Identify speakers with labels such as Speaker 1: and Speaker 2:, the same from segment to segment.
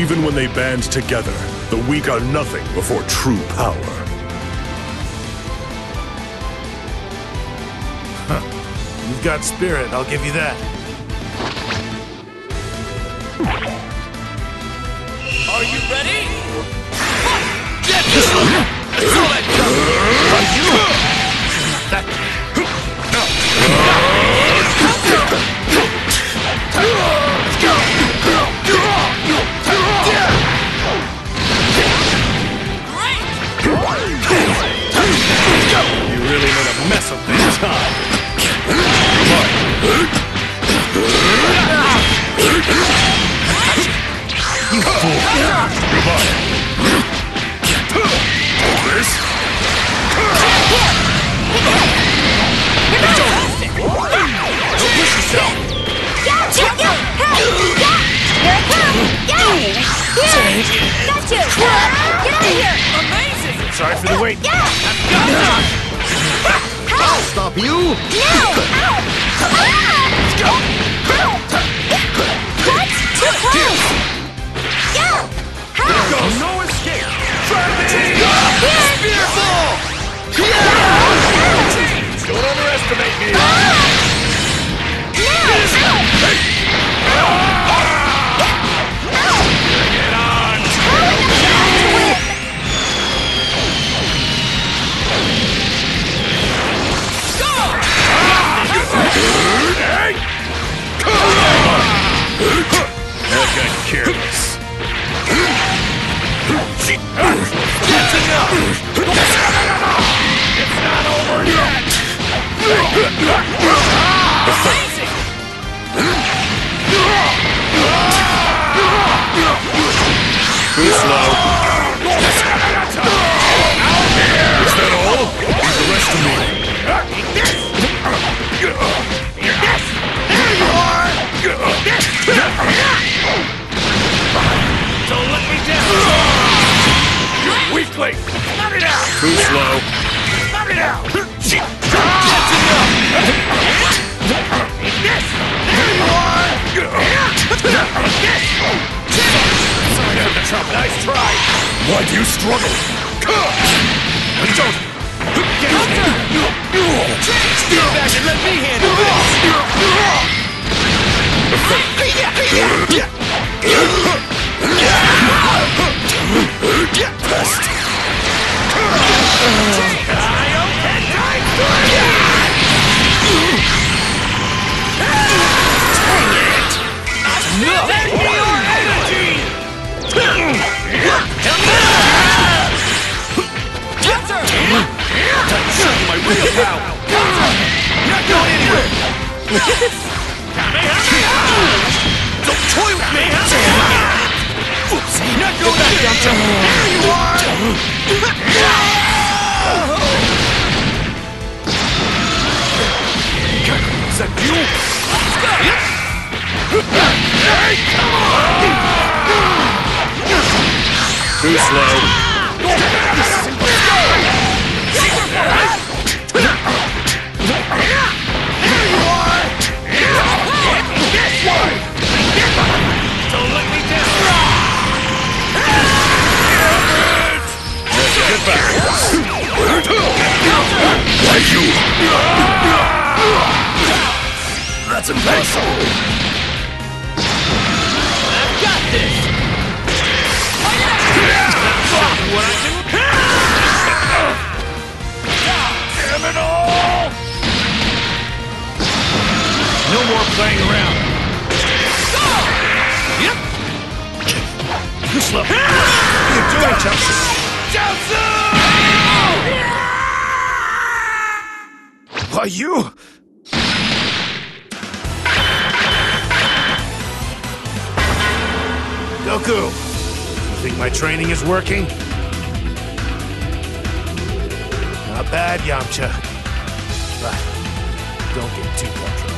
Speaker 1: Even when they band together, the weak are nothing before true power.
Speaker 2: You've got spirit, I'll give you that.
Speaker 3: Are you ready? Get this one! Throw that gun! Are you?
Speaker 2: You really made a mess of things, huh? You fool!
Speaker 1: This?
Speaker 3: Don't push yourself! Amazing!
Speaker 2: Sorry for the wait.
Speaker 4: I'll stop you!
Speaker 2: No escape!
Speaker 3: Spearball!
Speaker 2: Don't underestimate me!
Speaker 1: That got careless.
Speaker 3: That's enough!
Speaker 2: It's not over yet!
Speaker 3: Amazing!
Speaker 1: Too slow. Is that all? Leave the rest to me.
Speaker 2: Don't let me down! Weakling! Knock it out!
Speaker 1: Too slow.
Speaker 2: Knock it out!
Speaker 3: That's enough!
Speaker 2: Sorry for the trouble. Nice try!
Speaker 1: Why do you struggle?
Speaker 2: Don't! Get out there!
Speaker 3: Steer back and let me handle
Speaker 1: Pest.
Speaker 2: My real power! Not going anywhere!
Speaker 3: Don't toy with me!
Speaker 2: Not going anywhere! There you are! Is that you? Hey, come on!
Speaker 1: Too slow.
Speaker 2: Don't let me down!
Speaker 1: Get back. Why you? That's impossible.
Speaker 3: I've got this!
Speaker 2: What I do? Damn it all! No more playing around. Yep. Too slow. What are you doing, Chelsea? Chelsea! Are you? Goku, you think my training is working? Not bad, Yamcha. But don't get too comfortable.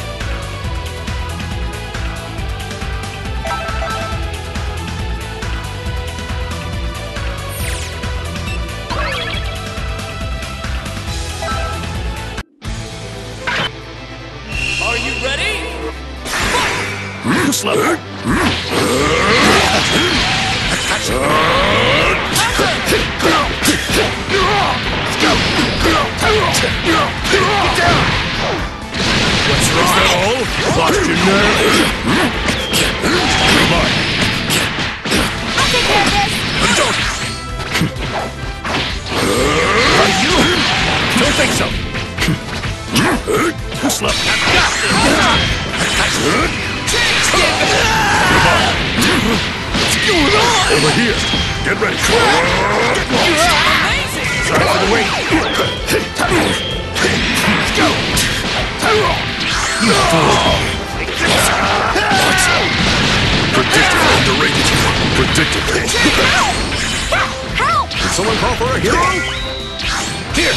Speaker 3: Are you ready?
Speaker 2: Slow. action. Get down! What's wrong? Is that all? Lost your nerve? Come on.
Speaker 4: I'll take care of this.
Speaker 2: Don't! Are you? Don't think so. Who's left? I've got this! What's going on?
Speaker 1: Over here. Get ready.
Speaker 3: Amazing!
Speaker 2: Sorry for the wait. Let's go.
Speaker 1: Predictable, underrated. Predictable.
Speaker 4: Help!
Speaker 1: Did someone call for a hero?
Speaker 2: Here.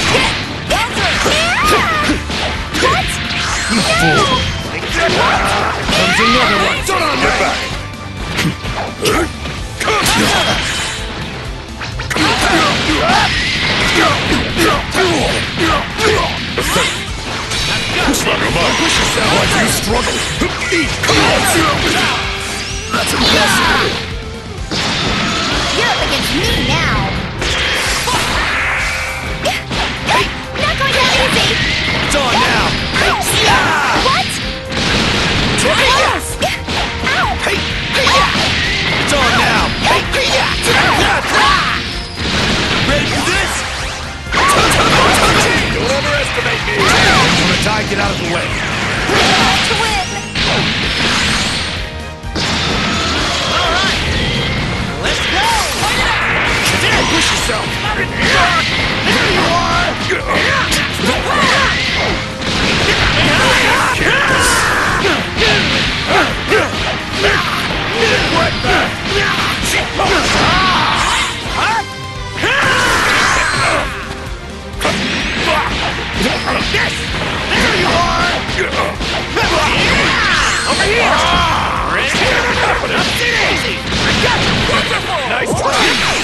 Speaker 4: What?
Speaker 2: You fool. Comes another one. Don't on
Speaker 1: Get back.
Speaker 2: Come on. Push yourself.
Speaker 1: Why do you struggle?
Speaker 2: Eat. Come on. That's impressive.
Speaker 4: You're up against me now. Not going that easy.
Speaker 2: It's on now.
Speaker 4: What? Ow!
Speaker 2: It's on now. Ready for this? Don't underestimate me. When the tie, get out of the way.
Speaker 4: To win.
Speaker 3: Alright! Let's go!
Speaker 2: Push yourself. Here you What the? Yes! There you are! Over here! Easy! Nice try!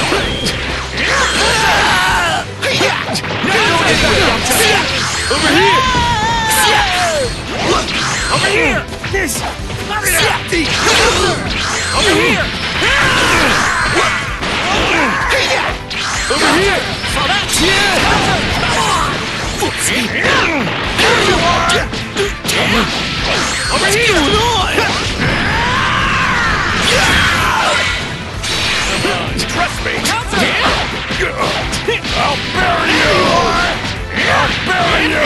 Speaker 2: Over here! Over here! This! Over here! Over here! Over here! There you are! Over here! Trust me! I'll bury you! I'll bury you!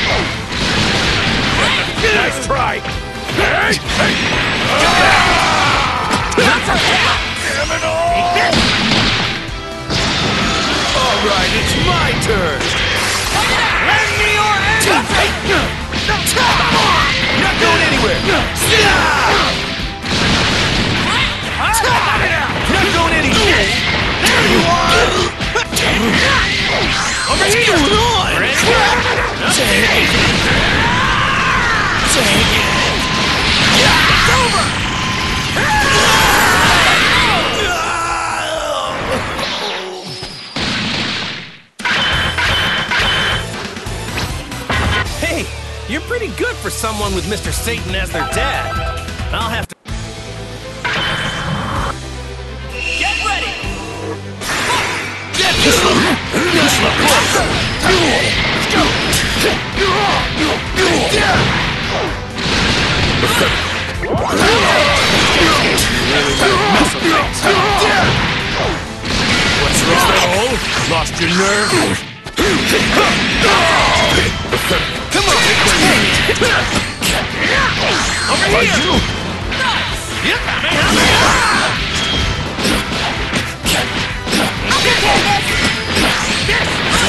Speaker 2: Nice try! Hey! Alright, it's my turn! Lend me your hand! Not going anywhere! Not going anywhere! There you are! Over here! What's going on? Take it! It's over!
Speaker 3: Hey, you're pretty good for someone with Mr. Satan as their dad. I'll have to... Get ready! Get this one! This one! Let's go! What's wrong? All? Lost your nerve? Come on! Over here! Nice! Yep!
Speaker 4: I'll take care of this.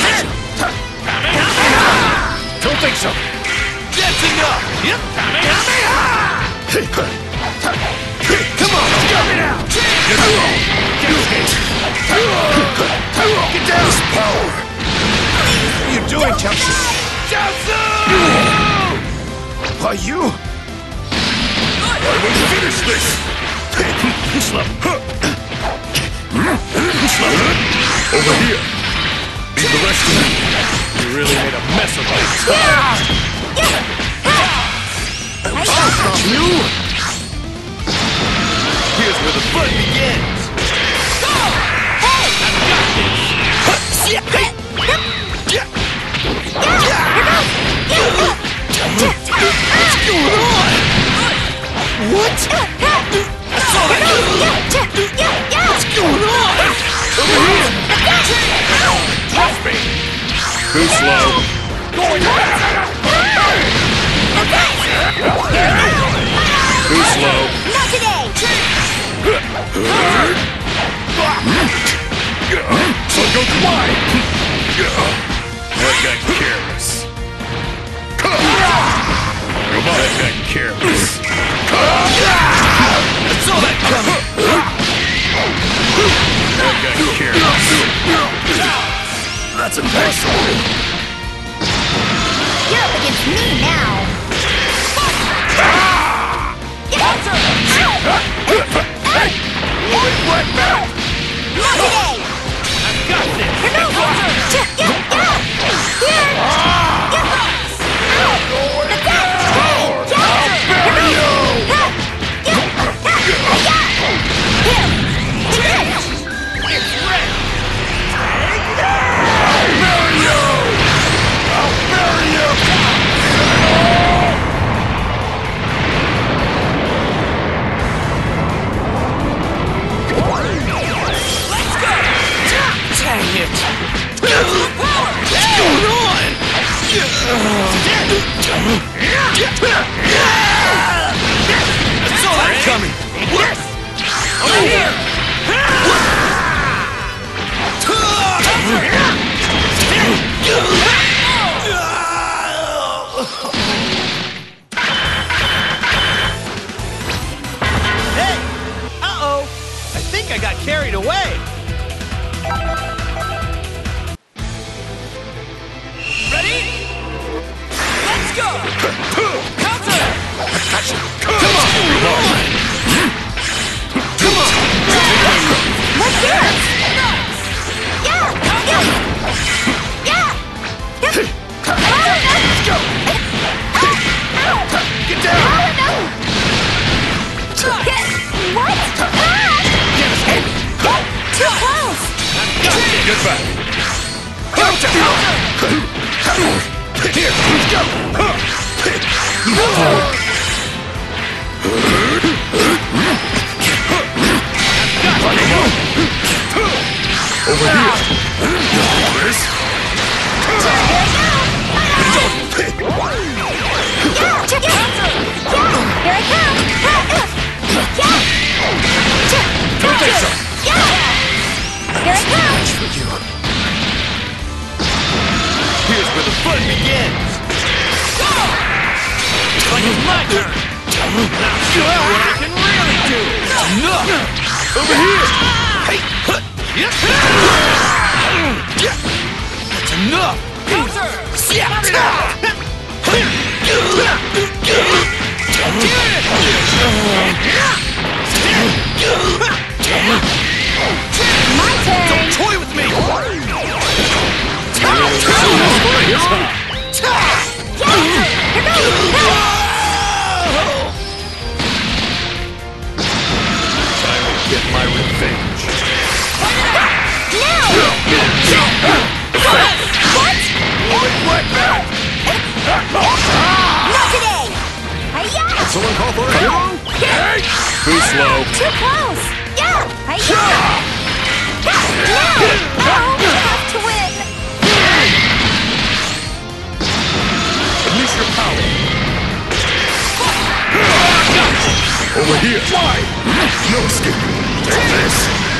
Speaker 2: Don't think so!
Speaker 3: That's enough! Yep!
Speaker 2: Come on! Get it out! Get down! This power! What are you doing, Chelsea? Chelsea! Are you?
Speaker 1: I will finish this! Over here! Need the rest of me!
Speaker 2: You really made a mess of it. You! Here's where the fun begins! What?
Speaker 3: That's all I got.
Speaker 2: What's going on?
Speaker 3: Trust me.
Speaker 1: Too slow.
Speaker 3: Going back.
Speaker 1: Too slow.
Speaker 4: Not today!
Speaker 1: So go fly. That got careless. Come on, that got careless.
Speaker 3: That's all that coming.
Speaker 1: That got careless.
Speaker 2: That's impossible.
Speaker 4: You're up against me now!
Speaker 2: Right back.
Speaker 4: Not today!
Speaker 3: I've got this. That's all I'm coming. Yes. Over here. Hey! Uh-oh! I think I got carried away. Ready? Let's go! Counter!
Speaker 2: Come on.
Speaker 4: Let's do it!
Speaker 2: Let's go. Get down.
Speaker 4: What? Too close!
Speaker 1: Get back.
Speaker 2: Here, let's go.
Speaker 1: Over here.
Speaker 4: Here I come!
Speaker 2: Don't think so.
Speaker 4: Here I come!
Speaker 3: Here's where the fun begins. Go! It's like it's my turn. Now show you what I can really do. Enough!
Speaker 2: Over here.
Speaker 3: That's enough! Counter!
Speaker 4: My turn!
Speaker 3: Don't toy with me!
Speaker 1: Time to get my revenge.
Speaker 4: Not today! Hiya!
Speaker 1: Someone call for a hero? Too slow.
Speaker 4: Too close! Yeah! Hiya! Now! We have to win!
Speaker 1: Unleash your power. Over here. Fly. No escape. Take this.